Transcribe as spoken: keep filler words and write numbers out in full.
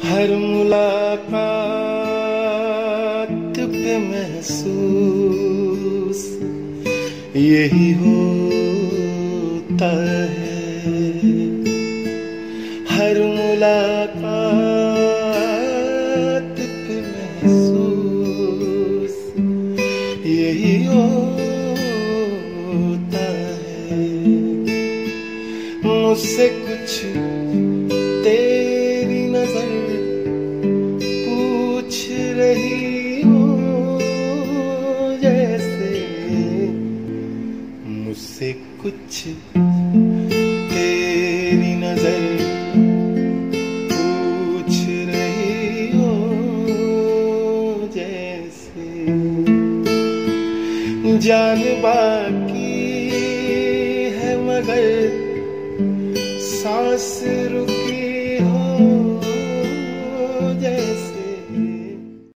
हर मुलाकात पे महसूस यही होता है। हर मुलाकात पे महसूस यही होता है। मुझसे कुछ तेरी नजर पूछ रही हो, जैसे मुझसे कुछ तेरी नजर पूछ रही हो, जैसे जान बाकी है मगर सांस रुकी